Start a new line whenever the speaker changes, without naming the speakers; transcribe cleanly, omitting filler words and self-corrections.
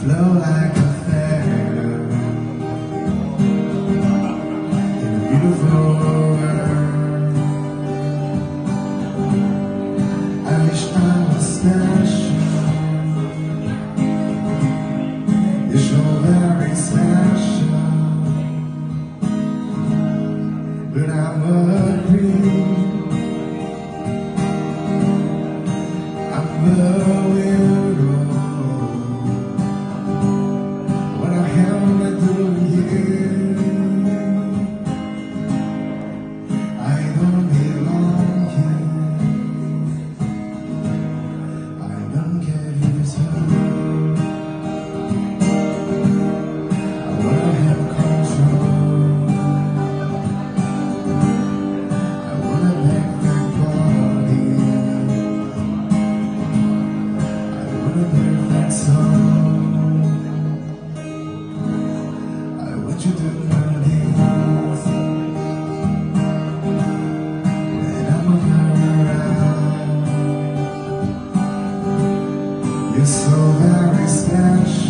flow like a feather in a beautiful world. I wish I was special. You're so very special, but I'm a dream. I'm a weirdo. What the hell am I doing here? I don't belong here. I don't care if it's hurt. I wanna have control. I wanna make that body. I wanna live that song. I want you to notice when I'm around. You're so very special.